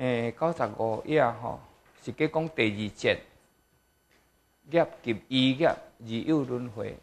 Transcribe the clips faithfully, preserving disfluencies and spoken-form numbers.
诶，九十五页吼，是计讲第二节，业及医业二有轮回。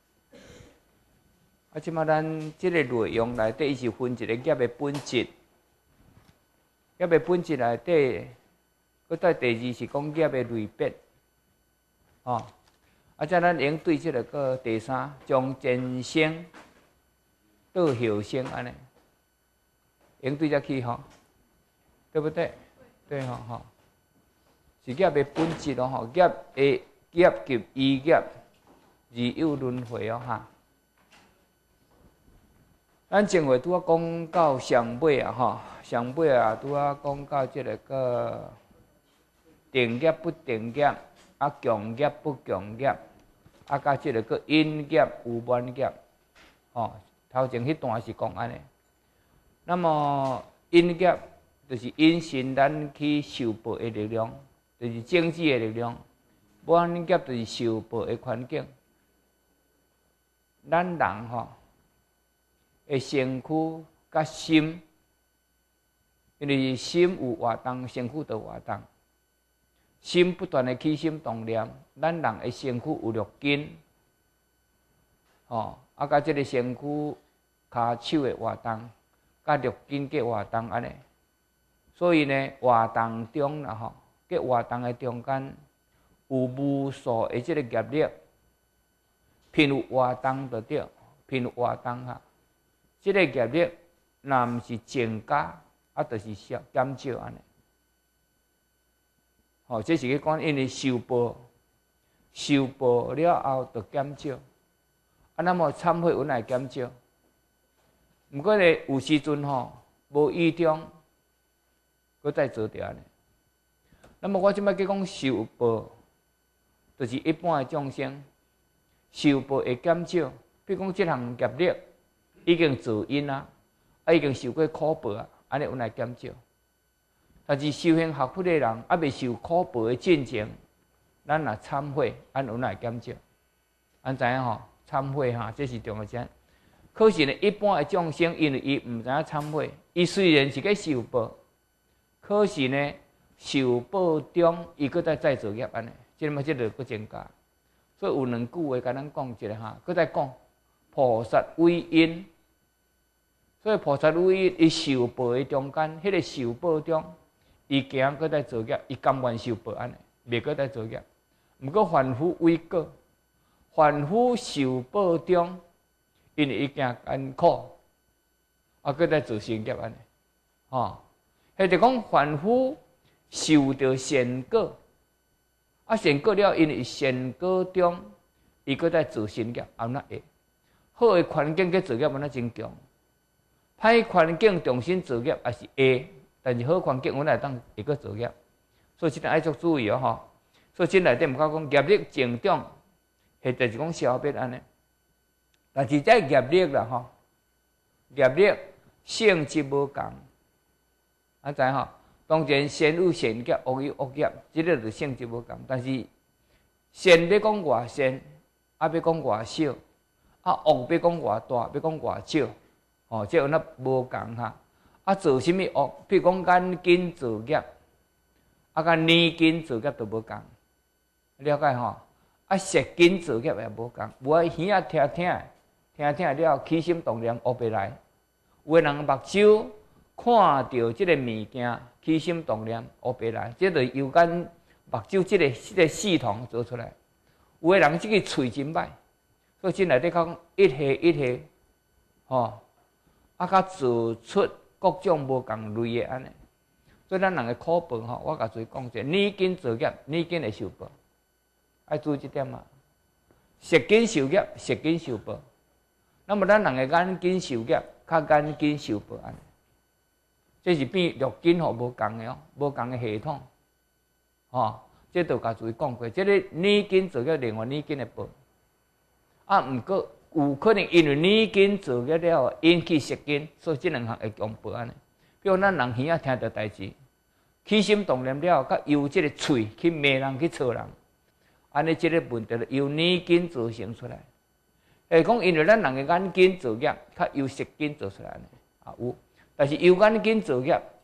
啊，即马咱即个内容内底，伊是分一个业的本质，业的本质内底，搁再第二是讲业的类别，吼。啊，则咱用对即个个第三，从前生到后生安尼，用对则去吼，对不对？对吼吼，是业的本质咯吼，业的业及医业二有轮回哦哈。咱前回拄啊讲到上尾啊吼，上尾啊拄啊讲到即个个定业不定业。啊，强业不强业，啊，甲即个个因业有满业，吼，头前迄段是讲安尼。那么因业就是因sin咱去受报的力量，就是种子的力量；满业就是受报的环境。咱人吼，的身躯甲心，因为心有活动，身躯就活动。心不断的起心动念，咱人的身躯有六根，吼，啊，甲即个身躯骹手的活动，甲六根嘅活动安尼。所以呢，活动中啦吼，佮活动的中间有无数的即个业力，偏有活动就对，偏有活动哈。即个业力，若毋是增加，啊，就是少减少安尼。吼，这是去讲，因为受报，受报了后就减少，啊，那么忏悔运来减少。毋过呢，有时阵吼无意中，搁再做掉呢。那么我即摆去讲受报，就是一般的众生受报会减少。比如讲，即项业力已经造因啊，啊已经受过苦报啊，安尼运来减少。但是修行学佛的人，还未受苦报的进前，咱若忏悔，按有来减少。按知影吼？忏悔哈，这是重要点。可是呢，一般的众生，因为伊毋知影忏悔，伊虽然是个受报，可是呢，受报中伊搁再再造业安尼，即么即个搁增加。所以有两句话甲咱讲一下哈，搁再讲菩萨为因。所以菩萨为因，伊受报的中间，迄个受报中。伊行搁再造业，伊甘愿受报安尼，袂搁再造业。毋过凡夫为果，凡夫受报中，因为伊行艰苦，啊，搁再造善业安尼，吼。迄就讲凡夫受着善果，啊，善果了，因为善果中，伊搁再造善业，安那会好的环境去造业，安那真强；歹环境重新造业，也是会。但是好环境，阮来当会阁造业，所以即个爱足注意哦吼。所以即内底毋讲讲业力增长，或者是讲消灭安尼。但是这业力啦吼，业力性质无共，啊知吼？当然善有善业，恶有恶业，即个就性质无共。但是善要讲偌善，啊要讲偌少，啊恶要讲偌大，要讲偌少，吼，即有那无共哈。啊，做甚物恶？比如讲眼睛造业，啊，甲耳根造业都无共，了解吼？啊，舌根造业也无共。有诶耳啊听听，听听了起心动念学袂来；有诶人目睭看到即个物件，起心动念学袂来。即个有关目睭即个即个系统做出来。有诶人即个喙真歹，所以即内底讲一下一下，吼，啊，甲做出。各种无共类的安尼，所以咱人的苦报吼，我甲诸讲者，耳根造业，耳根会受报，爱注意这点啊。舌根受业，舌根受报。那么咱人的眼根受业，较眼根受报安尼。这是变六根吼无共的哦，无共的系统，吼，这都甲诸讲过。这个耳根造业，另外耳根的报，啊，毋过。有可能因为耳根造业了，引起舌根，所以这两项会共报安尼。比如咱人耳仔听到代志，起心动念了，甲由这个喙去骂人去吵人，安尼这个问题就由耳根造成出来。会讲因为咱人的眼根造业，较由舌根造出来呢，啊有。但是由眼根造业，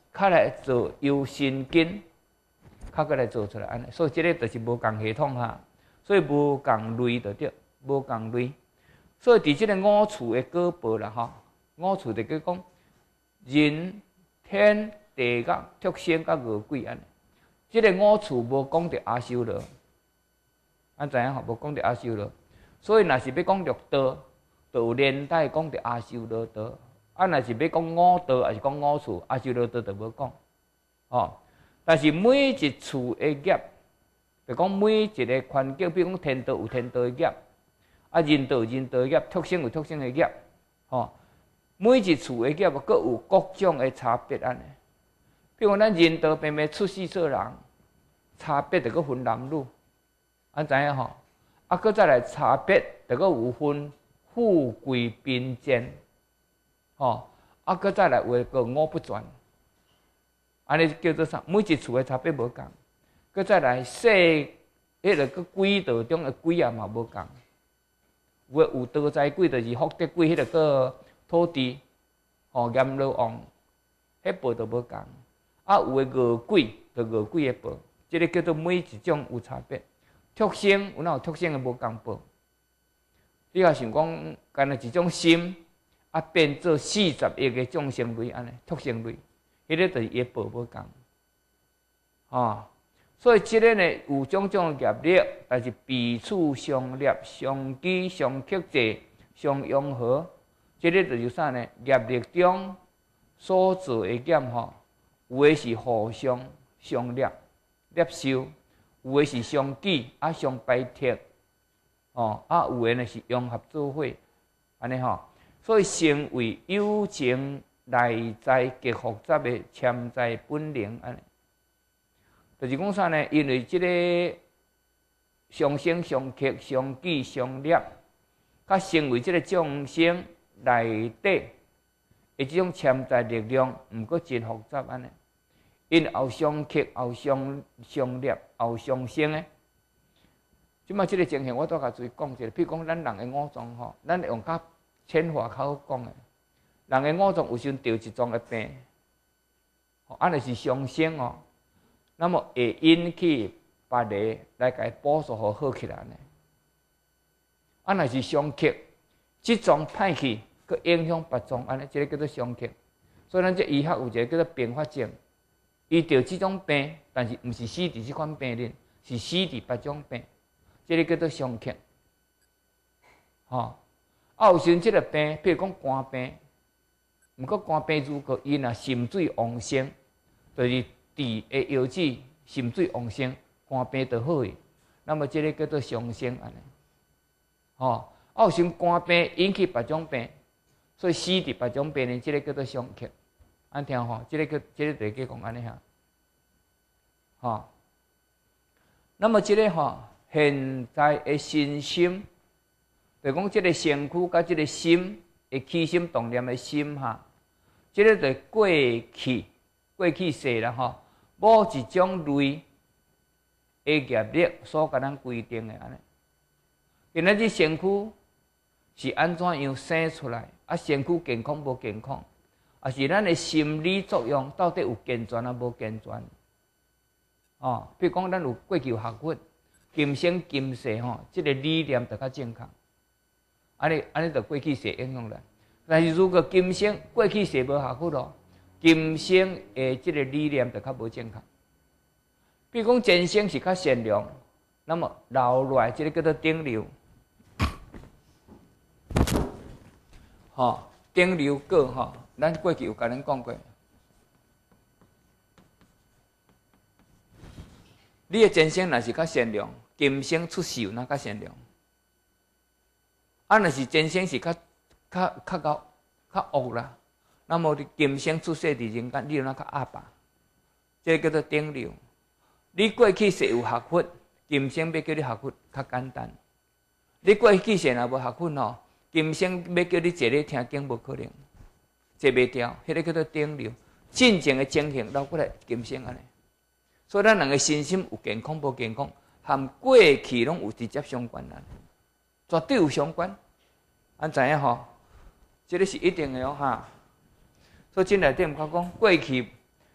较来做由神经，较过来做出来安尼。所以即个就是无共系统哈，所以无共类就对，无共类。所以伫即个五处的果报啦吼，五处就叫讲人天地甲畜生甲恶鬼安尼。即个五处无讲着阿修罗，安知影吼？无讲着阿修罗。所以若是要讲六道，就有连带讲着阿修罗道。啊，若是要讲五道，还是讲五处，阿修罗道就无讲。哦，但是每一处的业，就讲每一个环境，比如讲天道有天道的业，啊人道有人道的业，畜生有畜生的业，哦，每一处的业各有各种的差别安尼。比如讲咱人道偏偏出世做人，差别就搁分男女，安知影吼？啊，搁再来差别，就搁有分富贵贫贱，吼，啊，搁再来有个五不全，安尼叫做啥？每一处的差别无共，搁再来说，迄个个鬼道中的鬼啊嘛无共，有有道财鬼就是福德鬼，迄个个土地，吼阎罗王，迄报都无共，啊，有诶恶鬼就恶鬼诶报，即个叫做每一种有差别。畜生有哪有畜生诶无共报？你若想讲，干那一种心，啊变做四十亿个众生类安尼，畜生类，迄个就是伊报无共，哦，所以即个呢有种种业力，但是彼此相立、相基、相克制、相融合，即个就是啥呢？业力中所做的业吼，有诶是互相相立、接受。有诶是相记，啊相排斥，哦，啊有诶呢是融合做伙，安尼吼。所以成为有情内在极复杂诶潜在本能安尼。就是讲啥呢？因为即个相生、相克、相记、相念，甲成为即个众生内底诶即种潜在力量，毋过真复杂安尼。因后相克，后相相立，后相生诶。即马即个情形，我都甲注意讲一下。譬如讲，咱人诶五脏吼，咱用较浅话口讲诶，人诶五脏有时得一种诶病，吼，安尼是相生哦。那么会引起别个来甲伊补助互好起来呢。啊，若是相克，即种歹去，佮影响别种，安尼即个叫做相克。所以咱这医学有一个叫做并发症。伊得即种病，但是毋是死伫即款病里，是死伫别种病，即个叫做相克。吼，啊有时即个病，譬如讲肝病，毋过肝病如果伊若肾水旺盛，就是治的药剂肾水旺盛，肝病就好去。那么即个叫做相生安尼。吼，啊有时肝病引起别种病，所以死伫别种病呢，即个叫做相克。安听吼，即、这个叫即、这个就叫讲安尼哈，吼。那么即个吼，现在的身心，就讲即个身躯甲即个心的起心动念的心哈，即、这个就过去过去世啦吼，某一种类的业力所甲咱规定的安尼。今仔日身躯是安怎样生出来？啊，身躯健康无健康？啊，是咱的心理作用到底有健全啊无健全？哦，比如讲，咱有过去有学佛，今生今世吼，即、这个理念就较正确。安尼安尼，就过去世影响咱。但是如果今生过去世无学佛咯，今生的即个理念就较无正确。比如讲，前生是较善良，那么留落来即个叫做顶流，吼、哦，顶流果吼。咱过去有甲恁讲过，你的前生若是较善良，今生出世有哪较善良？啊，若是前生是较较较较较恶啦，那么你今生出世伫人间，你有哪较恶吧？这叫做顶流。你过去是有学佛，今生要叫你学佛较简单。你过去是若无学佛吼，今生要叫你坐咧听经无可能。坐袂掉，迄、那个叫做顶流，真正的情形留过来今生安尼。所以咱人的身心有健康无健康，和过去拢有直接相关啦，绝对有相关。安知影吼？这个是一定的哦哈。所以这内底毋讲讲过去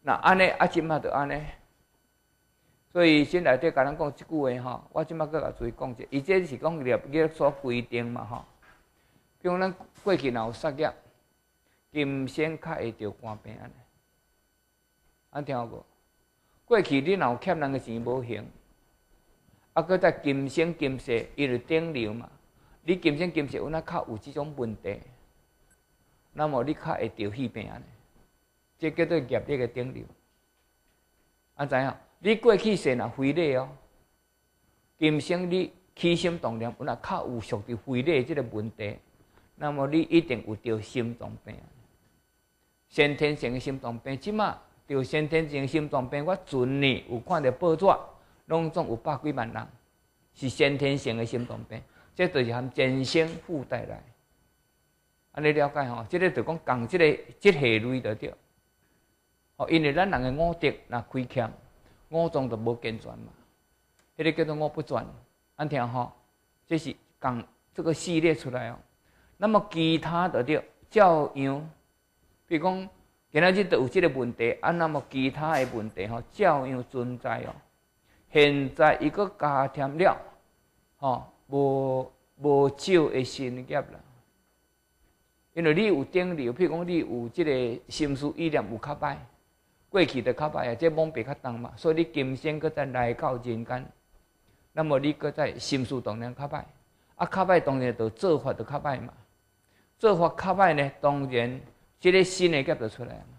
那安尼啊，即马就安尼。所以先内底甲咱讲即句话吼，我即马搁甲注意讲者，伊这是讲业业所规定嘛吼。比如咱过去若有杀业，金先较会着官兵安尼，安听有无？过去你若有欠人个钱无还，啊，搁再金先金世，伊就顶流嘛。你金先金世有哪较有即种问题，那么你较会着戏病安尼，这叫做业力个顶流。啊，知影？你过去世若非礼哦，今生你起心动念，有若较有属于非礼即个问题，那么你一定有着心脏病。先天性的心脏病，即马着先天性的心脏病，我前年有看到报纸，拢总有百几万人是先天性的心脏病，这就是含前生附带来。安尼了解吼？即个就讲共即个即下类就对。哦，因为咱人的五德若亏欠。五脏就无健全嘛，迄、那个叫做五不全，安听吼，这是讲这个系列出来哦。那么其他的对照样，比如讲今仔日就有这个问题，啊，那么其他的问题吼照样存在哦。现在伊个加添了，吼无无少的新业啦，因为你有顶流，譬如讲你有这个心思意念有较歹。过去就较歹啊，这懵白较重嘛，所以你今生搁再来到人间，那么你搁再心思当然较歹，啊较歹当然就做法就较歹嘛，做法较歹呢，当然这个新的业就出来嘛，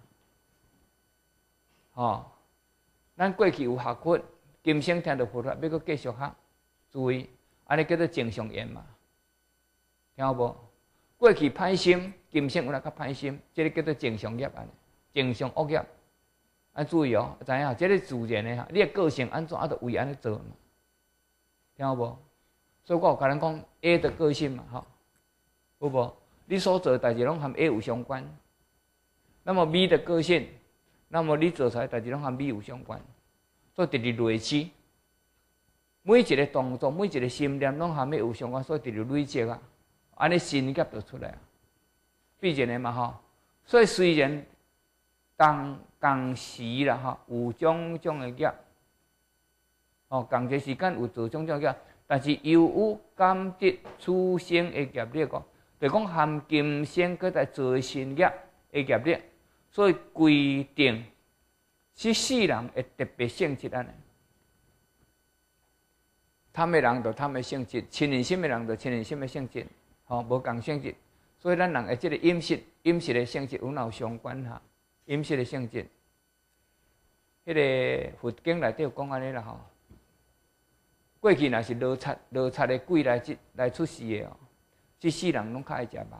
吼、哦，咱过去有学佛，今生听到佛法，要搁继续学，注意，安尼叫做正常缘嘛，听有无？过去歹心，今生有哪较歹心，这个叫做正常业安尼，正常恶业。啊，注意哦，知影？这个自然的哈，你的个性安怎啊，就为安尼做嘛，听有无？所以我有甲咱讲 A 的个性嘛，吼，有无？你所做的代志拢和 A 有相关，那么 B 的个性，那么你做出来代志拢和 B 有相关，所以直直累积，每一个动作、每一个心念拢和 A 有相关，所以直直累积啊，安尼新业就出来啊，必然的嘛，吼。所以虽然当共时啦，吼，有种种的业，哦，共一个时间有做种种业，但是又有感得此生的业力个，就讲含今生搁在做新业的业力，所以规定是世人的特别性质安尼。贪的人就贪的性质，亲人心的人就亲人心的性质，吼、哦，无共性质，所以咱人的这个饮食饮食的性质有哪有相关哈？饮食的性质，迄、那个佛经内底有讲安尼啦吼。过去若是罗刹罗刹的鬼来来出世的哦，这世人拢较爱食肉。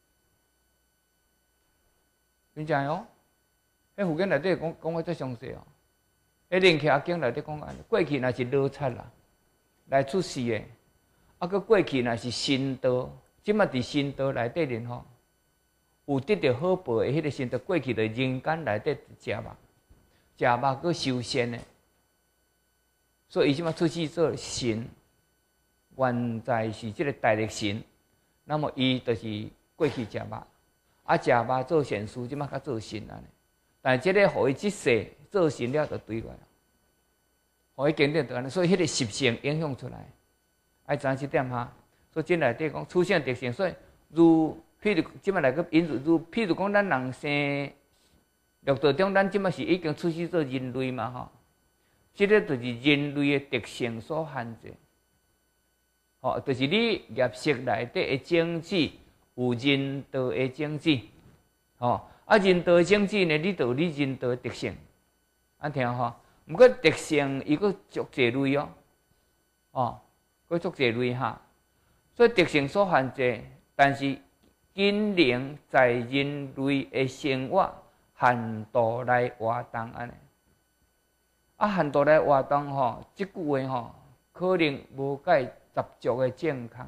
你知哦？迄佛经内底讲讲个最详细哦。迄灵巧经内底讲安尼，过去若是罗刹啦来出世的，啊，佮过去若是神道，即马伫神道内底人吼。有得到好报的，迄个神，就过去在人间内底食肉，食肉佮修仙的，所以伊即马出世做神，原在是即个大力神，那么伊就是过去食肉，啊食肉做善事，即马较做神安尼。但是即个互伊即世做神了，就对来，互伊经典就安尼，所以迄个习性影响出来，爱知影即点哈。所以即内底讲出现特性，所以如。譬如即摆来个引如，譬如讲咱人生六道中，咱即摆是已经出世做人类嘛吼，即、这个就是人类的特性所限制。吼、哦，就是你业识内底的种子有人道的种子，吼、哦，啊人道的种子呢，你就有你人道的特性，安听吼。毋过特性伊个足侪类哦，哦，佫足侪类哈，所以特性所限制，但是。今能在人类的生活限度来活动安尼，啊限度来活动吼，即句话吼，可能无介十足的正确。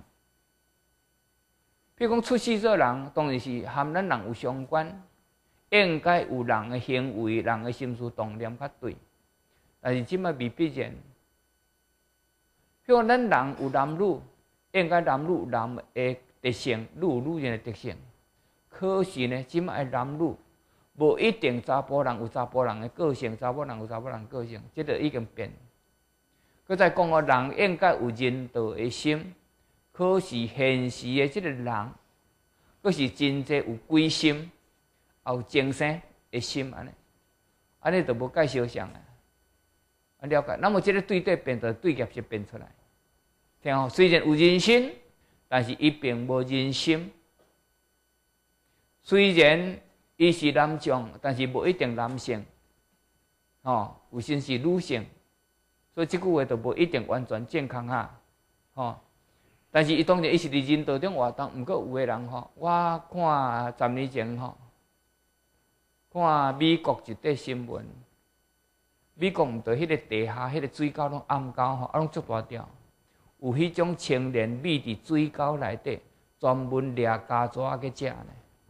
比如讲出世做人，当然是和咱人有相关，应该有人的行为、人的心思动念较对，但是即摆未必然。比如讲咱人有男女，应该男女有男的特性，女有女人的特性。可是呢，即摆男女无一定查甫人有查甫人的个性，查某人有查某人个性，这个已经变。佮再讲哦，人应该有人道的心，可是现实的这个人，佮是真济有鬼心，也有精神的心安尼，安尼就无介相像啊。啊，了解。那么这个对对变，就对业是变出来。听吼，虽然有人心，但是伊并无人心。虽然伊是男将，但是无一定男性，吼，有时是女性。所以即句话就无一定完全健康哈，吼。但是伊当然伊是伫人道中活动，毋过有个人吼，我看十年前吼，看美国一块新闻，美国毋着迄个地下迄个水沟拢暗沟吼，啊拢足大条，有迄种青年秘伫水沟内底，专门掠家蛇仔去食呢。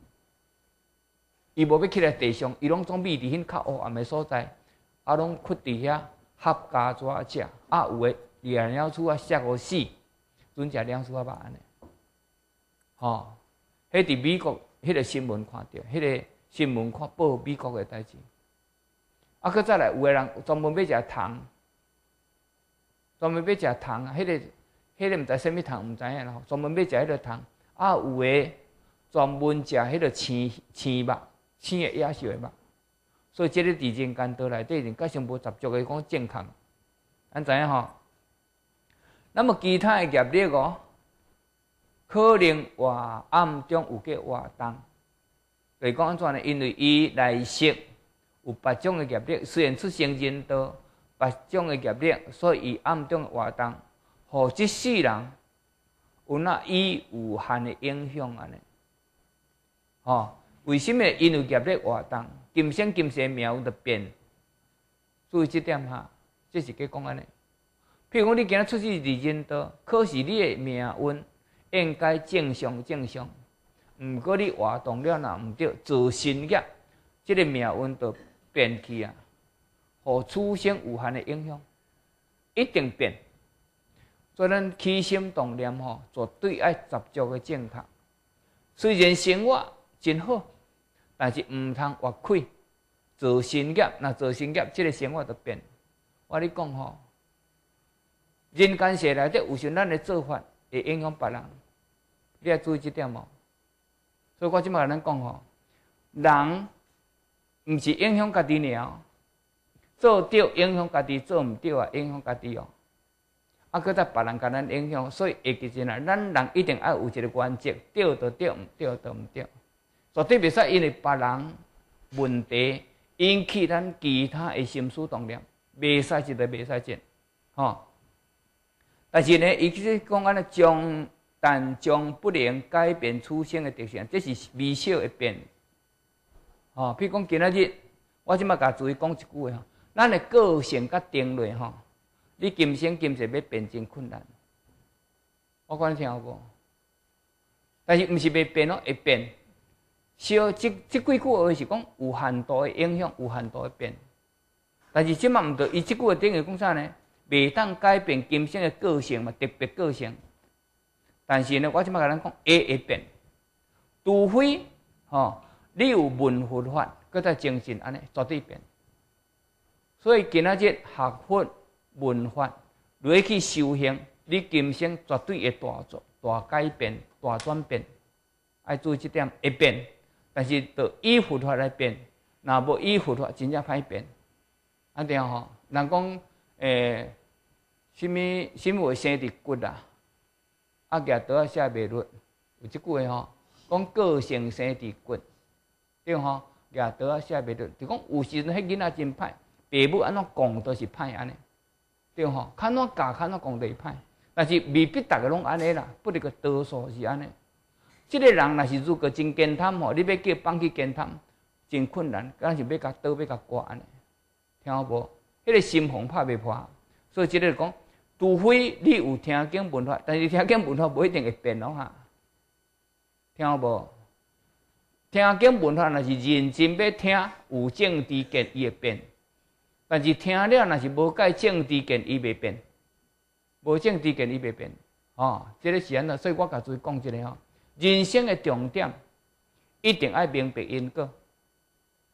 伊无要起来地上，伊拢总秘伫迄较黑暗的所在，啊拢屈伫遐。合家蛇食，啊有诶掠了厝啊，摔互死，准食两厝啊肉安尼。吼，迄伫美国迄个新闻看到，迄个新闻看报美国诶代志。啊，佮再来有诶人专门要食糖，专门要食糖啊，迄个迄个毋知啥物糖，毋知影啦，专门要食迄个糖。啊，有诶专门食迄个青青肉，青诶野兽诶肉。所以，这个伫人间道内底，人较上无十足的讲健康，安知影吼？那么其他的业力哦，可能活暗中有个活动，就是讲安怎呢？因为伊内息有别种的业力，虽然出生人道，别种的业力，所以伊暗中活动，互即世人有那伊有限的影响安尼，吼。为什么因为业力活动，今生今世命运就变？注意这点哈，这是佮讲安尼。譬如讲，你今仔出世伫人道，可是你的命运应该正常正常，毋过你活动了若毋对，造新业，这个命运就变去啊，互此生有限的影响，一定变。所以咱起心动念吼，绝对爱十足的正确。虽然生活真好。但是毋通越亏，做新业，那做新业，即个生活就变。我咧讲吼，人间世内底有时咱的做法会影响别人，你要注意这点哦。所以我即摆甲咱讲吼，人毋是影响家己尔，做对影响家己，做毋对啊影响家己哦。啊，搁再别人甲咱影响，所以会记真啊，咱人一定要有一个原则，对就对，毋对就毋对。绝对袂使因为别人问题引起咱其他的心思动念，袂使一个袂使进，吼。但是呢，伊即讲安尼将，但将不能改变此生的特性，这是微小的变。吼，譬如讲今仔日，我即摆甲注意讲一句话吼，咱的个性甲定落吼，你今生今世要变真困难。我讲你听有无？但是毋是袂变咯，会变。小即即几句话是讲有限度的影响，有限度的变。但是即摆毋对，伊即句话等于讲啥呢？袂当改变今生的个性嘛，特别个性。但是呢，我即摆甲咱讲会会变，除非吼、哦、你有文佛法，搁再精进安尼，绝对变。所以今仔日学佛文法，落去修行，你今生绝对会大做大改变、大转变。爱注意这点，会变。但是，就依佛法来变，若无依佛法，真正歹变。啊，对吼，人讲诶，什么什么会生伫骨啊？啊，举刀啊写袂落，有即句话吼，讲个性生伫骨，对吼，举刀啊写袂落，就讲有时阵迄囡仔真歹，爸母安怎讲都是歹安尼，对吼，看怎教看怎讲都是歹。但是未必逐个拢安尼啦，不离个多数是安尼。即个人若是如果真健谈吼，你要叫放弃健谈，真困难，敢是要甲刀要甲割安尼，听有无？迄个心防拍袂破，所以即个讲，除非你有听经文法，但是听经文法无一定会变咯哈，听有无？听经文法若是认真要听，有正知见伊会变，但是听了若是无解正知见，伊袂变，无正知见伊袂变，哦，即个是安怎？所以我甲注意讲一个吼。人生的重点一定要明白因果，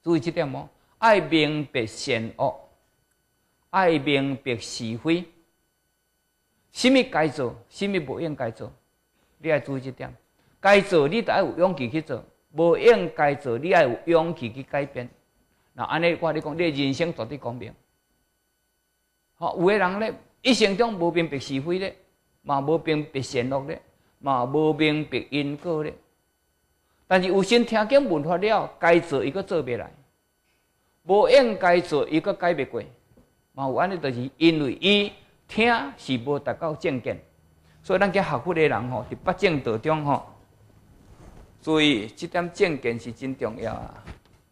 注意这点哦，爱明白善恶，爱明白是非，什么该做，什么不应该做，你要注意这点。该做你得要有勇气去做，无应该做你要有勇气去改变。那安尼我你讲，你人生绝对公平。好，有个人咧，一生中无明白是非咧，嘛无明白善恶咧，嘛无明白因果咧。但是有心听经闻法了，该做伊阁做袂来，无应该做伊阁改袂过。嘛有安尼，就是因为伊听是无达到正见，所以咱去学佛的人吼，伫八正道中吼。所以，这点正见是真重要啊！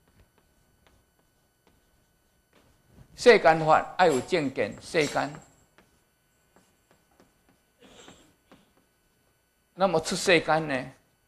世间法要有正见，世间。那么出世间呢？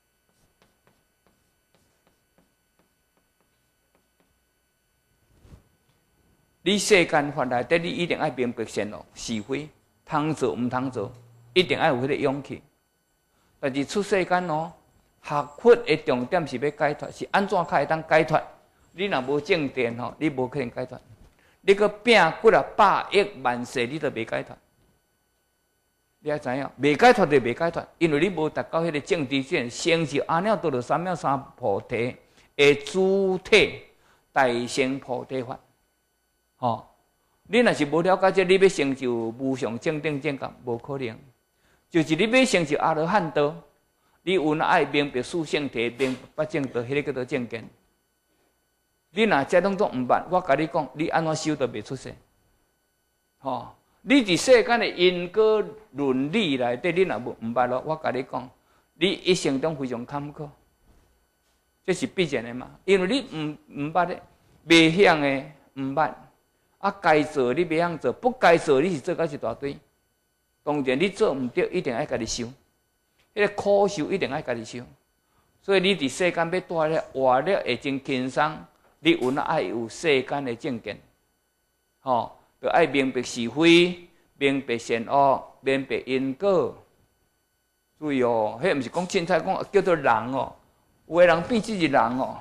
你世间法内底，你一定要明白善恶是非，通做唔通做，一定要有迄个勇气。但是出世间哦。学佛的重点是要解脱，是安怎才会当解脱？你若无正见吼，你无可能解脱。你搁拼几啊百亿万世，你都未解脱。你要知影，未解脱就未解脱，因为你无达到迄个正知见，成就阿耨多罗三藐三菩提的主体大乘菩提法。吼，你若是无了解这，你要成就无上正等正觉，无可能。就是你要成就阿罗汉道。你有那爱明白四圣谛，明白八正道，迄个叫做正见。你若这拢总毋捌，我甲你讲，你安怎修都袂出世。吼、哦，你伫世间的因果伦理内底，你若无毋捌咯，我甲你讲，你一生中非常坎坷，这是必然的嘛。因为你毋毋捌的，未晓的毋捌，啊该做你袂晓做，不该做你是做到一大堆。当然你做毋对，一定要家己修。迄个苦受一定要家己受，所以你伫世间要带咧活了会真轻松，你有那爱有世间的正见，吼、哦，就爱明白是非，明白善恶，明白因果。注意哦，迄毋是讲凊彩讲叫做人哦，有个人变自己人哦，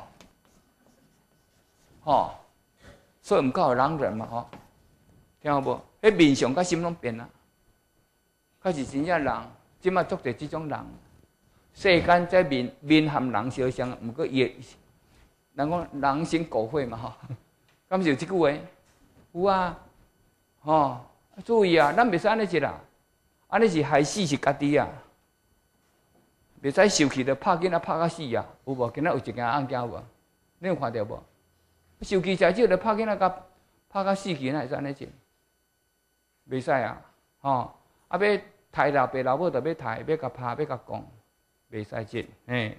吼、哦，所以毋够人人嘛吼，听有无？迄面相甲心拢变啦，较是真正人。即马做者即种人，世间在面面含人相像，毋过伊，人讲人心狗会嘛吼，敢是有即句话？有啊，吼、哦，注意啊，咱袂使安尼做啦，安尼是害死是家己啊，袂使受气着拍囡仔拍到死啊，有无？今仔有一件案件有无？你有看到无？受气食酒着拍囡仔甲拍到死去，哪会使安尼做？袂使啊，吼、哦，啊要。杀老爸老母就要杀，要甲拍，要甲讲，袂使接，嘿。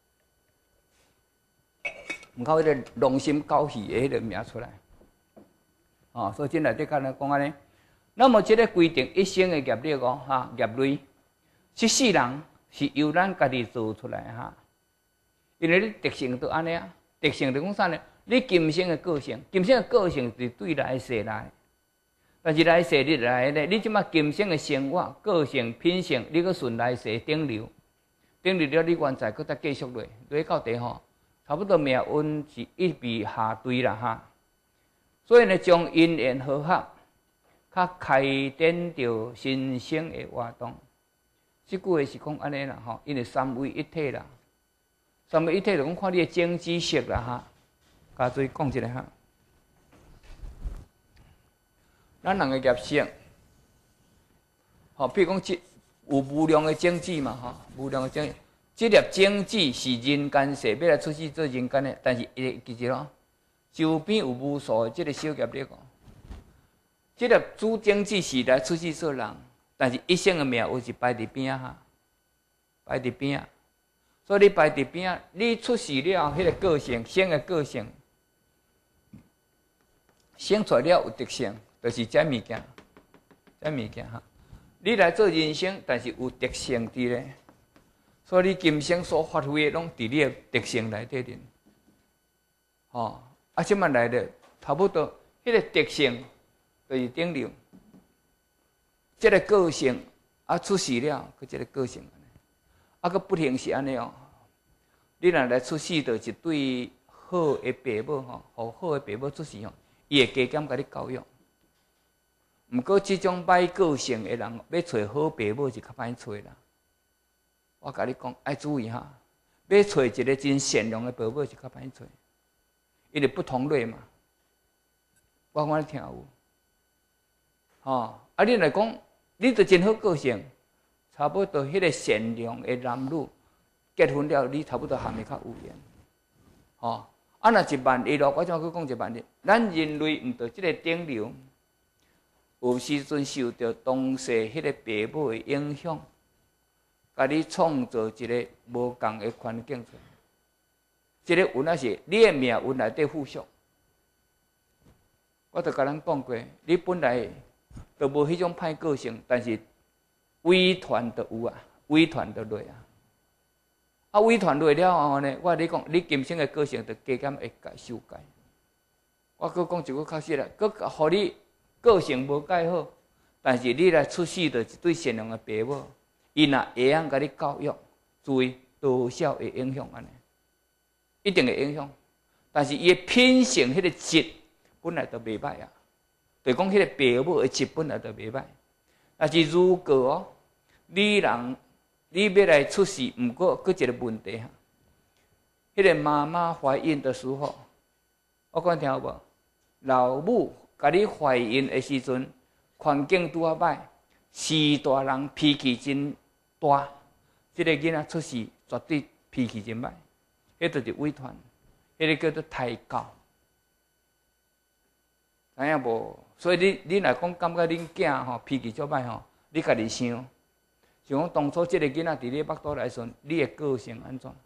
毋靠迄个龙心高喜的迄个名出来，哦，所以真内底甲咱讲安尼。那么即个规定一生的业力哦，哈，业累，这世人是由咱家己做出来哈。因为你特性都安尼啊，特性就讲啥呢？你今生的个性，今生的个性是对来世来。但是来世你来咧，你即马今生的生活、个性、品性，你搁顺来世顶流，顶流了你原在搁再继续落，落到底吼，差不多命运是一笔下对啦哈。所以呢，将因缘和合，较开展着新生的活动。即句话是讲安尼啦吼，因为三位一体啦，三位一体就讲看你的经济色啦哈。加注意讲一下哈。咱人的业性，吼，比如讲，即有无量的种子嘛，吼，无量的种子，即粒种子是人间世要来出世做人间的，但是伊记住咯，周边有无数的即个小业力哦。即粒主种子是来出世做人，但是一生的命运是摆伫边哈，摆伫边，所以你摆伫边，你出世了，迄个个性，生的个性，生出来了有特性。就是这物件，这物件哈。你来做人生，但是有特性伫咧，所以你今生所发挥的，拢伫你的特性内底面。吼，啊，即摆来的差不多，迄个特性就是顶流，即个个性啊出世了，佮即个个性，啊，佮不停是安尼哦。你若来出世，就是对好的爸母吼，互好的爸母出世吼，伊会加减甲你教育。毋过即种歹个性的人，要找好爸母是较歹找啦。我甲你讲，爱注意哈，要找一个真善良的爸母是较歹找，因为不同类嘛。我讲你听有，吼，啊，你来讲，你着真好个性，差不多迄个善良的男女结婚了，你差不多含会较有缘，吼。啊，若一万一咯，我怎去讲一万一？咱人类毋着即个顶流，有时阵受到当世迄个爸母的影响，甲你创造一个无共的环境出来。即个运也是你的命运内底附属。我著甲咱讲过，你本来著无迄种歹个性，但是遗传著有啊，遗传著落啊。啊，遗传落了后呢，我你讲，你今生的个性著加减会改修改。我搁讲一句较实啦，搁互你个性无改好，但是你来出世著一对善良的爸母，伊若会晓甲你教育，注意多少会影响安尼，一定会影响。但是伊的品性迄个质本来就袂歹啊，就讲迄个爸母的质本来就袂歹。但是如果哦，你人你要来出世，毋过佫一个问题哈，迄个妈妈怀孕的时候，我讲听有无？老母甲你怀孕的时阵，环境拄啊歹，是大人脾气真大，即、这个囡仔出世绝对脾气真歹，迄就是遗传，迄、那个叫做胎教，知影无？所以你你若讲感觉恁囝吼脾气足歹吼，你家己想。像讲当初即个囡仔伫你腹肚内时，你的个性安怎？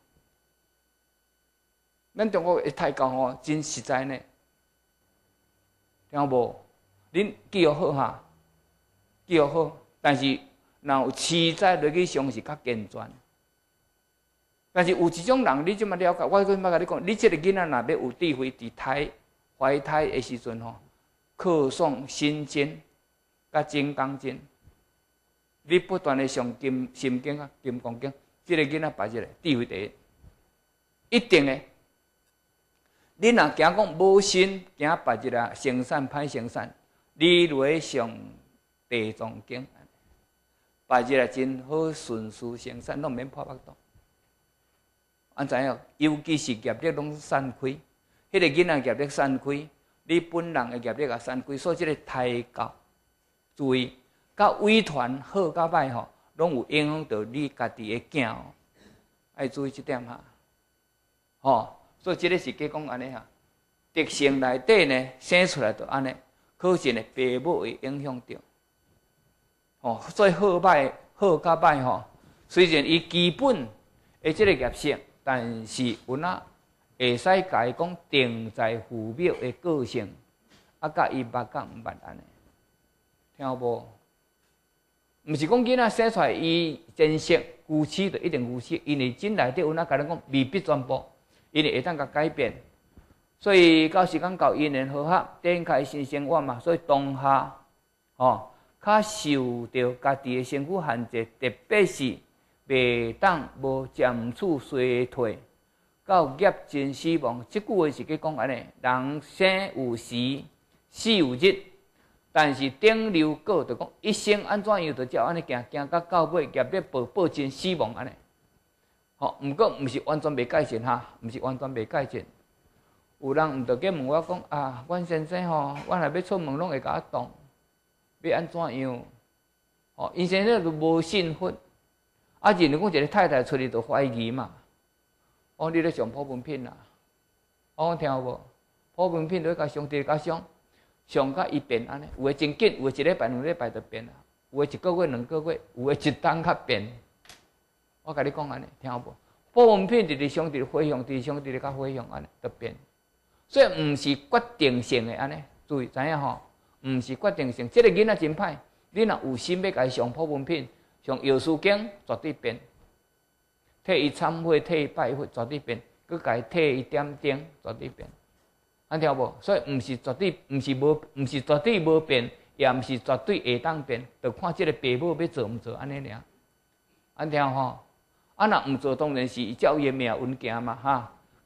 咱中国的胎教吼真实在呢，听无？恁教好哈，教好，但是若有迟早落去上是较健全。但是有一种人，你即么了解？我搁捌甲你讲，你即个囡仔若要有智慧，伫胎怀胎的时阵吼，课诵心经，甲金刚经。你不断的上金心经啊、金刚经，这个囡仔排出来，智慧第一，一定的。你若惊讲无心，惊排一个生产歹生产，你落上地藏经，排一个真好顺序生产，拢免破腹肚。安怎样？尤其是业力拢散开，迄、那个囡仔业力散开，你本人的业力也散开，所以这个胎教，注意。甲遗传好甲歹吼，拢有影响到你家己的囝哦，爱注意这点哈。吼，所以这个是计讲安尼哈，特性内底呢生出来就安尼，可是呢父母会影响到。吼，所以好歹好甲歹吼，虽然伊基本的这个业性，但是有哪会使甲伊讲定在父母的个性，啊，甲伊捌甲毋捌安尼，听有无？毋是讲囡仔生出来伊真实牛齿就一定牛齿，因为真内底有哪甲咱讲未必全部，因为会当甲改变。所以到时间到因缘和合，展开新生活嘛，所以当下哦，较受到家己的身躯限制，特别是袂当无渐次衰退，到业尽死亡。即句话是去讲安尼，人生有时，死有日。但是顶流果就讲一生安怎样，就照安尼行行到到尾，业力报报尽死亡安尼。吼，毋过毋是完全袂改善哈，毋是完全袂改善。有人毋着去问我讲啊，阮先生吼，我若要出门拢会甲我动，要安怎样？吼，因先生就无信佛，啊，认为讲一个太太出去就怀疑嘛。哦，你咧上普门品啦？我讲听有无？普门品就甲上帝甲上。上甲伊变安尼，有诶真紧，有诶一礼拜、两礼拜就变啦；有诶一个月、两个月，有诶一冬较变。我甲你讲安尼，听有无？普门品就是上帝回向，伫上帝咧较回向安尼就变。所以毋是决定性诶安尼，注意知影吼？毋是决定性。即、这个囡仔真歹，你若有心要甲伊上普门品、上药师经，绝对变。替伊忏悔、替伊拜佛，绝对变。佮甲伊替伊点灯，绝对变。安听无？所以毋是绝对，毋是无，毋是绝对无变，也毋是绝对会当变，就看即个爸母要做毋做安尼尔。安听吼？啊，若毋做，当然是照伊诶命运行嘛哈。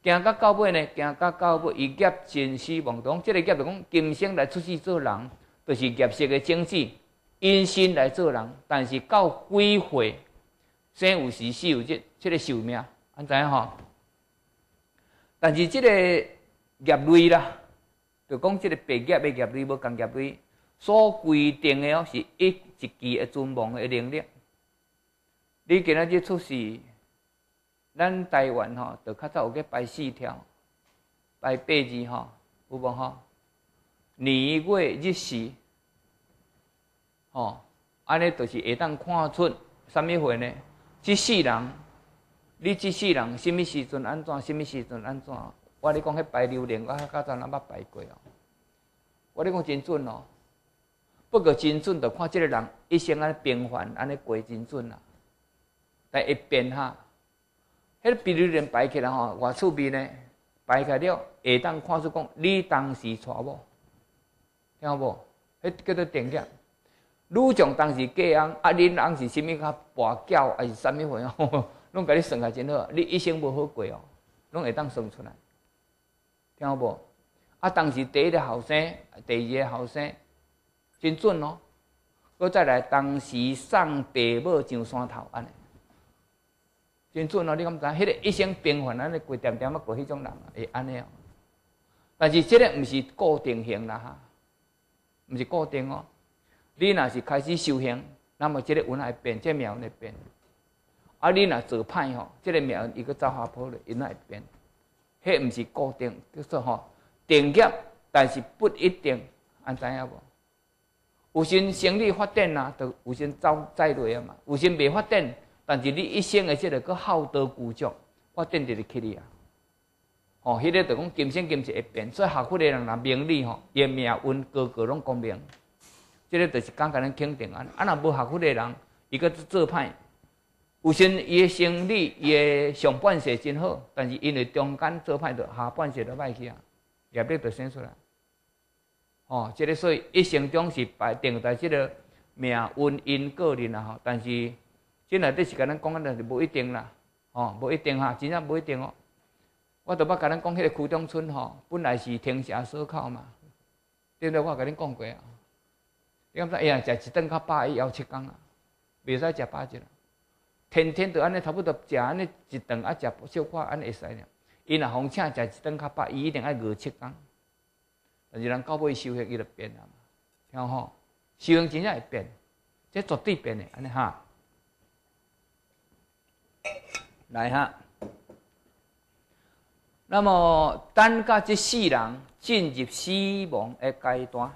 行到到尾呢，行到到尾，伊业尽死亡中，即、这个业就讲今生来出世做人，就是业色的种子，因心来做人，但是到几岁，生有时死有日，即、这个寿命，安知影吼？但是即个业类啦，就讲即个白业的业类无共业类所规定的哦，是一一期的存亡的能力。你今仔日出世。咱台湾吼，就较早有去排四条，排八字吼，有无吼？年月日时，吼，安尼就是会当看出啥物货呢？即世人，你即世人，什物时阵安怎？什物时阵安怎？我咧讲迄排流年，我较早咱捌排过哦。我咧讲真准哦，不过真准，就看即个人一生安尼平凡，安尼过真准啦，但会变哈。迄个比例连排起来吼，偌趣味呢？排起了，会当看出讲你当时娶某，听有无？迄叫做定业。女将当时嫁翁，啊，恁翁是啥物较跋筊，还是啥物货哦？拢甲你算下真好，你一生无好过哦，拢会当算出来，听有无？啊，当时第一个后生，第二个后生，真准哦。搁再来，当时送爸母上山头安尼。真准哦！你敢知？迄个一生平凡安尼过点点啊过，迄种人会安尼哦。但是这个毋是固定型啦哈，毋是固定哦。你若是开始修行，那么这个运会变，这个命运会变。啊，你若做歹吼，这个命运伊个走下坡咧，因会变。迄毋是固定，叫做吼定业，但是不一定，安知影无？有时生理发展啦，就有时走再落啊嘛；有时未发展。但是你一生的这个个好德固足，我定直去你啊！哦，迄、那个就讲今生今世会变，所以学佛的人若明理吼，伊命运个个拢公平。这个就是讲甲咱肯定安。啊，若无学佛的人，伊个做歹，有时伊的生理、伊的上半世真好，但是因为中间做歹，就下半世就歹去啊，业力就生出来。哦，这个所以一生中是排定在这个命运因个人啊吼，但是。这内底是甲咱讲，咱是无一定啦，哦，无一定哈，真正无一定哦。我都捌甲咱讲，迄个区中村吼，本来是天下所靠嘛，对不对？我甲恁讲过啊。你敢知？哎呀，食一顿较饱，伊枵七工啊，袂使食饱只啦。天天都安尼，差不多食安尼一顿啊，食小可安尼会使俩。伊若逢请食一顿较饱，伊一定爱饿七工。但是人到尾修行，伊就变啦嘛，听吼？修行真正会变，这绝对变的，安尼哈。来哈，那么等到这世人进入死亡的阶段，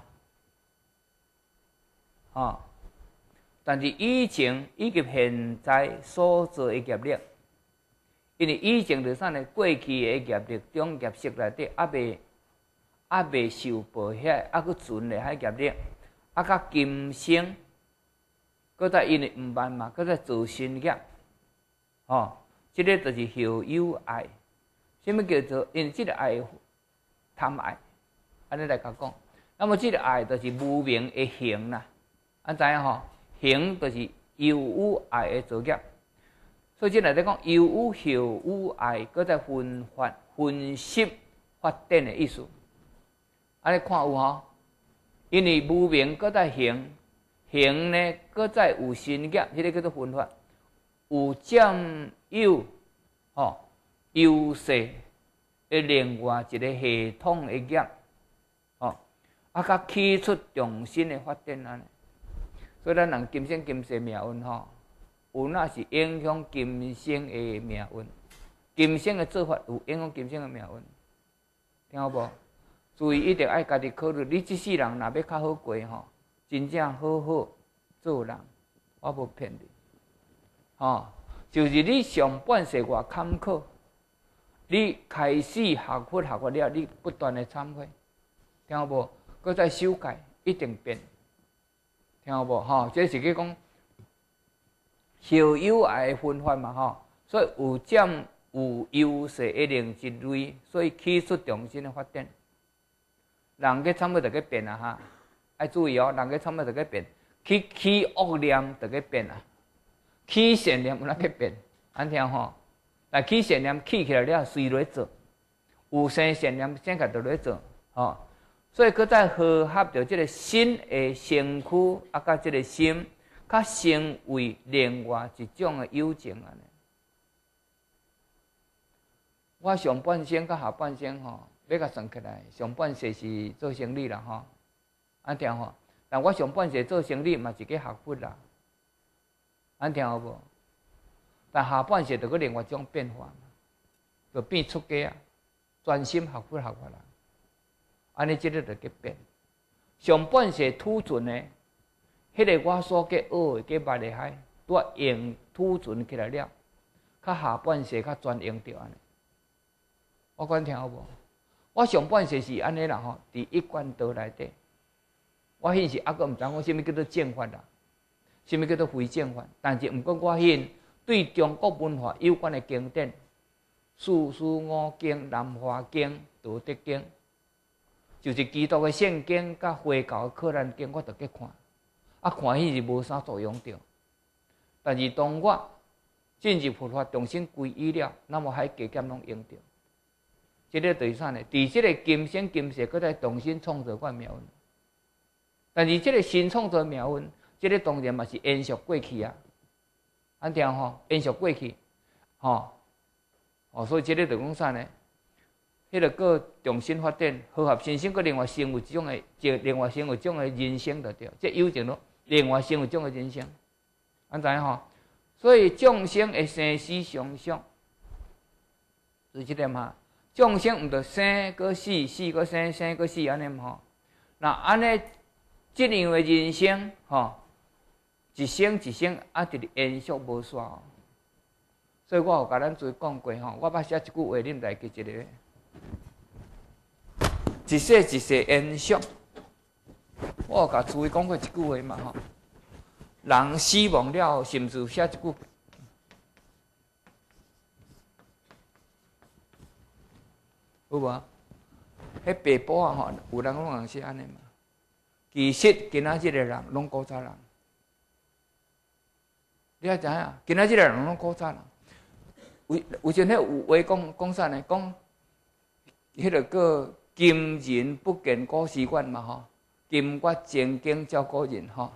哦，但是以前以及现在所做的业力，因为以前就是啥呢？过去的业力中业色内底还未还未受报遐，还佫存咧遐业力，啊，甲今生，佫再因为毋捌嘛，佫再做新业，哦。这个就是后有爱，什么叫做？因为这个爱贪爱，安尼来甲讲。那么这个爱就是无明的行啦，安知影吼？行就是有有爱的作业，所以这内底讲有有后有爱，搁再分发分析发展的意思。安尼看有吼？因为无明搁再行，行呢搁再有新业，这个叫做分发。有占有吼优势的另外一个系统的业，吼啊，甲起出重新的发展安尼。所以咱人今生今世命运吼，有那是影响今生的命运，今生的做法有影响今生的命运，听好无？注意一定爱家己考虑，你即世人若要较好过吼，真正好好做人，我无骗你。哦，就是你上半世偌坎坷，你开始学佛学佛了，你不断的忏悔，听有无？搁再修改，一定变，听有无？吼、哦，这是去讲后有爱分法嘛，吼，所以有占有优势一定一类，所以起出重新的发展。人去忏悔就去变啊哈，爱注意哦，人去忏悔就去变，起起恶念就去变啊。起善念有哪去变？安听吼，来起善念起起来了，随落做， 有生善念，先开就咧做，吼。所以，佮再和合着即个身的身躯，啊，甲即个心，较成为另外一种的友情安尼。我上半生甲下半生吼，要甲算起来，上半世是做生理啦吼，安听吼。但我上半世做生理嘛是去学佛啦，安听好无？但下半世就佮另外一种变化，就变出家啊，专心学佛学法啦。安尼即个就去变。上半世土存的，迄、那个我所去学的、去捌的海，拄啊用土存起来了，较下半世较专用着安尼。我讲听好无？我上半世是安尼啦吼，伫一贯道内底，我迄时还佫毋知讲啥物叫做正法啦，啥物叫做非正法，但是毋过我迄对中国文化有关的经典，四书五经、南华经、道德经。就是基督的圣经甲回教的可兰经，我都去看，啊看迄是无啥作用着。但是当我进入佛法，重新皈依了，那么还加减拢用着。即、这个就是啥呢？伫即个今生今世，搁再重新创造我妙运。但是即个新创造妙运，即、这个当然嘛是延续过去啊。安听吼，延续过去，吼，哦，所以即个就讲啥呢？迄个个重新发展，和合新生，个另外生有一种的，就另外生有一种的人生就对，即有情咯，另外生有一种的人生，安知影吼？所以众生会生死相续，是即点哈。众生毋着生个死，死个生，生个死安尼吼。那安尼即样的人生吼，一生一生啊，直直延续无煞。所以我有甲咱做讲过吼，我捌写一句话，恁来记一个。一世一世延续，我有甲诸位讲过一句话嘛吼，人死亡了后，甚至写一句，有无？迄白布啊吼，有人拢人写安尼嘛。其实今仔日的人拢古早人，你也知影，今仔日的人拢古早人。为为阵迄有话讲讲啥呢？讲迄个个。今人不见古时远嘛吼，今月前景照古人吼。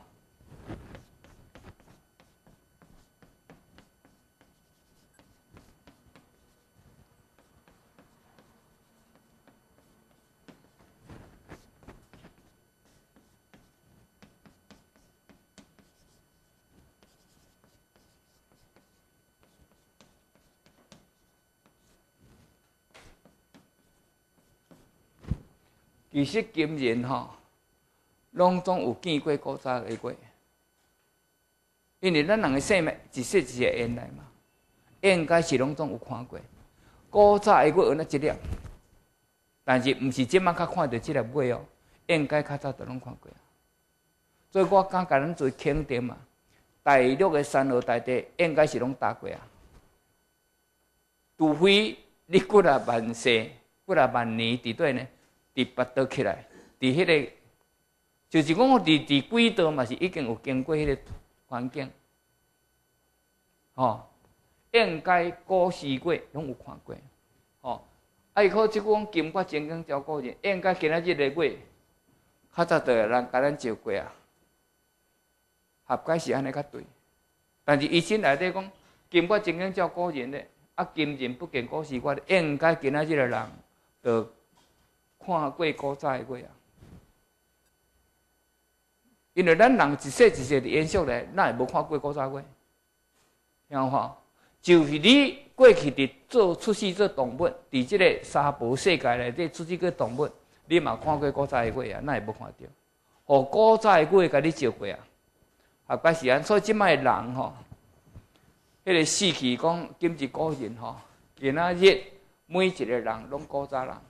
其实今人吼，拢总有见过古早的过，因为咱人的生命一世一世缘来嘛，应该是拢总有看过。古早的过有那一粒，但是毋是即摆较看到即粒尾哦，应该较早都拢看过。所以我敢甲咱做肯定嘛，大陆的山河大地应该是拢踏过啊，除非你几啊万世、几啊万年伫对呢？伫跋倒起来，伫迄、那个，就是讲伫伫轨道嘛是已经有经过迄个环境，吼、哦，应该古时过拢有看过，吼、哦，啊伊靠即讲金瓜前景照古人，应该今仔日个月，较早就有人甲咱招过啊，合解是安尼较对，但是医生内底讲金瓜前景照古人咧，啊今人不见古时过，应该今仔日个人就。看过古早的过啊，因为咱人一世一世的延续来，哪会无看过古早过？听有吼？就是你过去伫做出世做动物，伫即个沙婆世界内底出世做动物，你嘛看过古早的过啊？哪会无看到？互古早的过甲你照过啊？啊，怪是安，所以即摆人吼，迄、那个死去讲今日古人吼，今仔日每一个人拢古早人。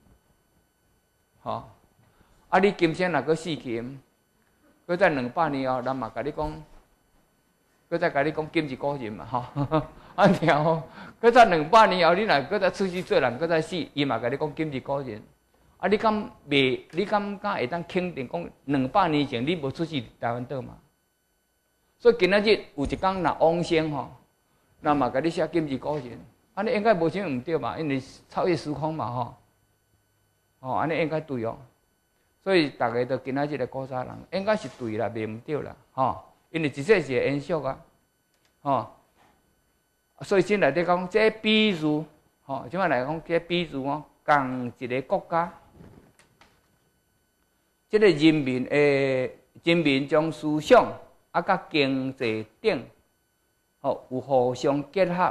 吼，啊！你今生若阁死去，阁在两百年后，人嘛甲你讲，阁再甲你讲今日古人嘛，吼，安尼吼，阁在两百年后，你若阁再出世做人，阁再死，伊嘛甲你讲今日古人。啊！你敢袂？你敢敢会当肯定讲两百年前你无出世台湾岛嘛？所以今仔日有一天若往生吼，人嘛甲你写今日古人， 安尼应该无啥毋对嘛，因为超越时空嘛吼。哦，安尼应该对哦。所以大家都今仔日个古早人应该是对啦，袂毋对啦，吼。因为即说是延续啊，吼。所以先内底讲，这比如，吼，即摆来讲，这比如哦，共一个国家，即个人民诶，人民将思想啊，甲经济等，吼，有互相结合，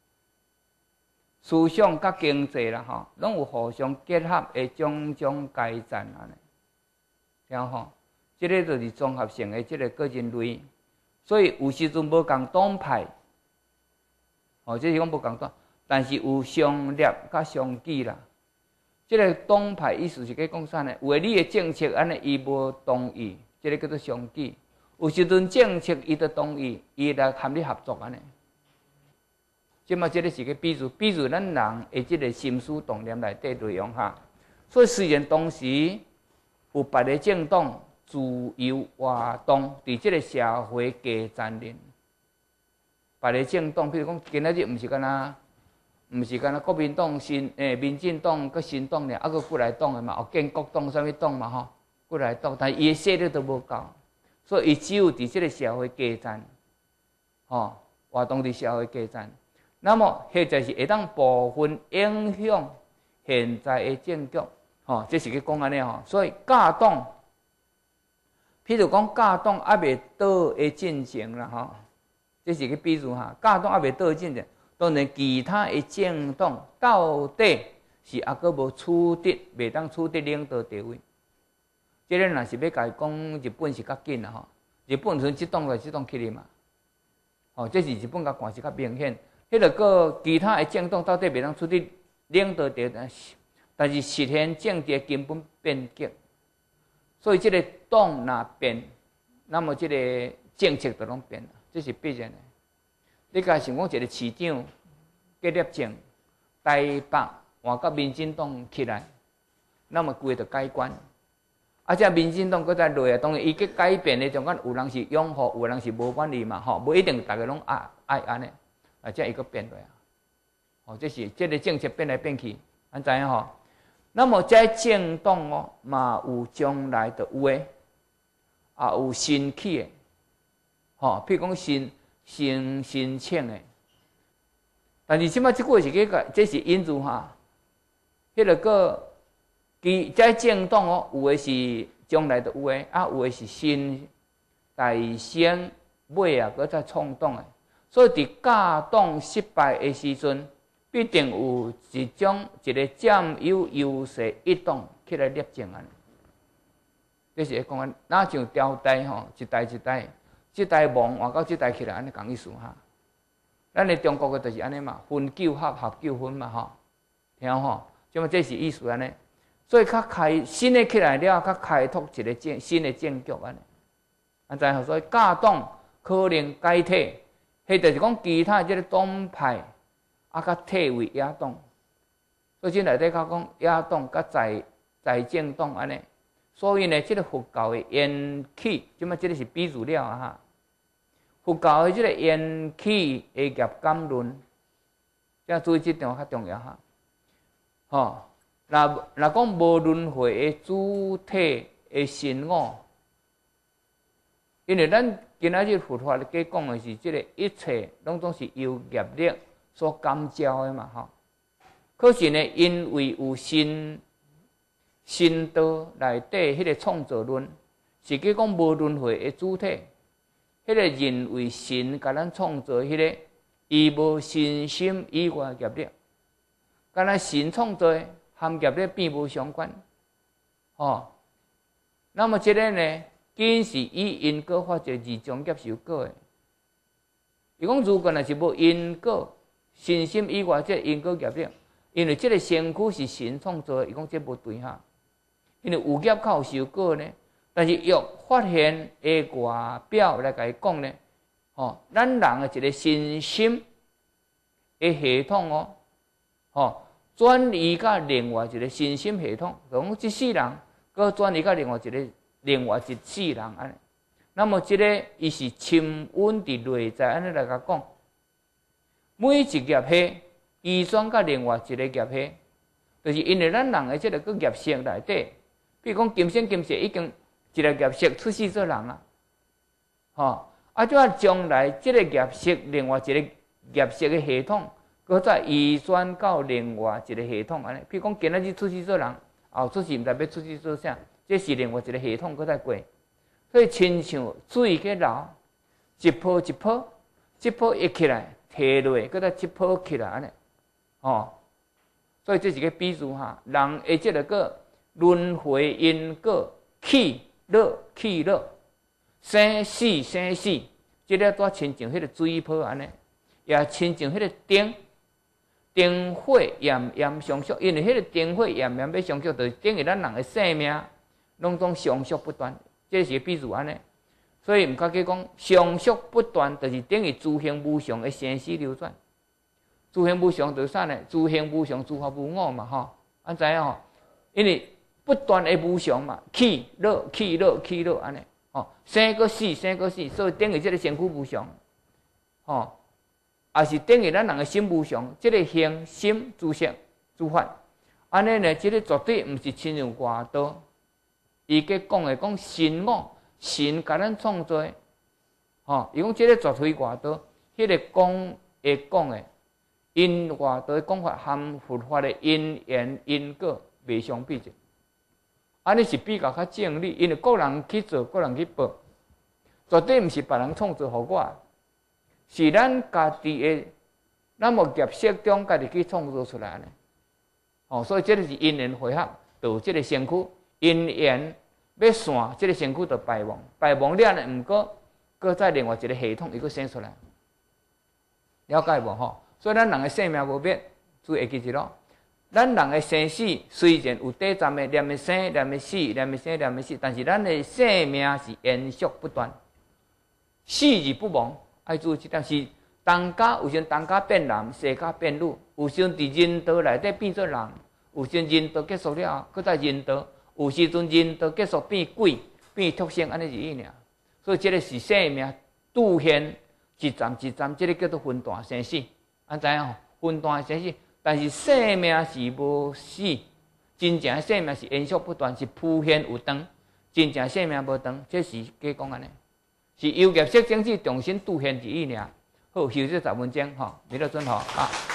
思想甲经济啦，吼，拢有互相结合诶种种改善安尼，听吼，即个就是综合性诶，即个个人类，所以有时阵无共党派。哦，这是讲无共党，但是有相立甲相济啦。这个党派意思是去讲啥呢？有诶，你诶政策安尼伊无同意，这个叫做相济。有时阵政策伊都同意，伊来含你合作安尼。即嘛，这个是个比喻，比喻咱人诶即个心思动念内底内容哈。所以虽然当时有别个政党自由活动，伫即个社会加占领。别个政党，比如讲，今仔日毋是干那，毋是干那国民党、新诶民进党、佮新党咧，啊，佮过来党诶嘛，有建国党、啥物党嘛吼，过来党，但伊诶势力都无够，所以伊只有伫即个社会加占，吼，活动伫社会加占。那么，迄就是会当部分影响现在诶政局，吼，这是去讲安尼吼。所以假党，譬如讲假党还未倒诶进程啦，吼。这是个比如哈，假党还未倒进的，当然其他的政党到底是还阁无取得，未当取得领导地位。这个若是要甲伊讲，日本是较紧啦吼，日本从即党来即党起哩嘛，哦，这是日本甲关系较明显。迄个个其他的政党到底未当取得领导地位，但是实现政治根本变革，所以这个党若变，那么这个政策就拢变了。这是必然的。你甲想讲一个市长结业证，台北换甲民进党起来，那么规就改观。啊，这民进党搁再落啊，当然伊去改变的中间，有人是拥护，有人是无满意嘛，吼，无一定大家拢爱爱安尼，啊，这伊搁变落啊。哦，这是这个政策变来变去，安知影吼？那么这政党哦，嘛有将来的有诶，啊有新起诶。吼，譬如讲新新新请的，但是即摆即个是个个，这是因素哈。迄个个，其这政党哦，有诶是将来的有诶，啊有诶是新大先尾啊，搁再创党诶。所以伫假党失败诶时阵，必定有一种一个占有优势一党起来立政安。这是讲啊，哪像朝代吼，一代一代。即代亡换到即代起来，安尼共意思哈。咱的中国个就是安尼嘛，分九合合九分嘛吼，听吼，即么这是意思安尼。所以较开新的起来了，较开拓一个政新的政局安尼。安知吼？所以假党可能改替，迄就是讲其他即个党派啊，较替为野党。所以即内底较讲野党甲在在政党安尼。所以呢，即个佛教的缘起，即么即个是比喻了啊哈。佛教的即个缘起的业感论，即注意即点较重要哈。吼，若若讲无轮回的主体的心我，因为咱今仔日佛法咧讲的是即个一切拢总是由业力所感召的嘛吼。可是呢，因为有心。神道内底迄个创造论，是去讲无轮回的主体，迄个认为神甲咱创造迄个，伊无神心以外业力，敢若神创造的，含业力并无相关，哦。那么即个呢，既是以因果发作而种业受果的。伊讲如果若是无因果，神心以外即个因果业力，因为即个身躯是神创造的，伊讲这无对哈。因为有业较有受果呢，但是欲发现的外表来甲伊讲呢，吼，咱人的一个身心的系统哦，吼，转移到另外一个身心系统，讲即世人，搁转移到另外一个另外一世人安尼。那么即个伊是深温伫内在安尼来甲讲，每一业气遗传甲另外一个业系，就是因为咱人的即个个业色内底，比如讲今生今世已经一个业色出世做人啊，吼，啊，就啊将来即个业色另外一个业色的系统，搁再遗传到另外一个系统安尼。比如讲今仔日出世做人，后出世毋知要出世做啥，这是另外一个系统搁再过。所以亲像水去流，一泡一泡，一泡一起来，提落，搁再一泡起来安尼，吼。所以这是个比喻哈，人的即个个轮回因果起落起落，生死生死，即个都亲像迄个水泡安尼，也亲像迄个灯，灯火炎炎相续，因为迄个灯火炎炎要相续，就是等于咱人的生命拢总相续不断。这是比喻安尼，所以毋较去讲相续不断，就是等于诸行无常的生死流转。诸行无常就是啥呢？诸行无常，诸法无我嘛，吼，安知影吼？因为不断的无常嘛，起落起落起落安尼，吼，生个死生个死，所以等于这个身躯无常，吼，也是等于咱人的心无常，这个行心诸色诸法，安尼呢，这个绝对毋是亲像外道。伊个讲的讲神我，神甲咱创造，吼，伊讲即个绝对外道，迄个讲会讲的，因外道的讲法含佛法的因缘因果未相比较，安尼是比较较正理，因为个人去做，个人去报，绝对毋是别人创造互我，是咱家己的，咱无业色中家己去创造出来的，吼，所以这个是因缘汇合，导即个身躯。因缘要散，这个身躯就败亡，败亡了呢，毋过，搁再另外一个系统，伊搁生出来，了解无吼？所以咱人的生命无变，注意记住咯。咱人的生死虽然有短暂的念的生，念的死，念的生，念的死，但是咱的生命是延续不断，死而不亡。爱注意这点是当家有时当家变男，世家变女，有时伫人道内底变做人，有时人道结束了，搁再人道。有时阵人都结束变鬼变畜生，安尼是伊尔。所以这个是生命拄现一站一站，这个叫做分段生死，安知影吼？分段生死，但是生命是无死，真正生命是延续不断，是铺现有长，真正生命无长，这是假讲安尼。是有业色种子重新拄现一伊尔。好，休息十分钟吼，你了准吼啊。